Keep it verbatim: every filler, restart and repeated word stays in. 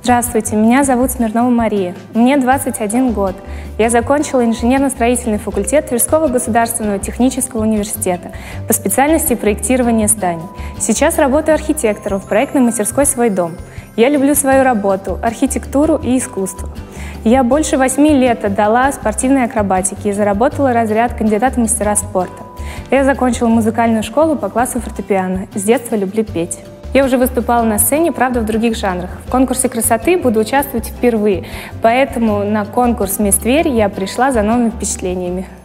Здравствуйте, меня зовут Смирнова Мария. Мне двадцать один год. Я закончила инженерно-строительный факультет Тверского государственного технического университета по специальности проектирования зданий. Сейчас работаю архитектором в проектной мастерской «Свой дом». Я люблю свою работу, архитектуру и искусство. Я больше восьми лет отдала спортивной акробатике и заработала разряд кандидата в мастера спорта. Я закончила музыкальную школу по классу фортепиано. С детства люблю петь. Я уже выступала на сцене, правда, в других жанрах. В конкурсе красоты буду участвовать впервые, поэтому на конкурс «Мисс Тверь» я пришла за новыми впечатлениями.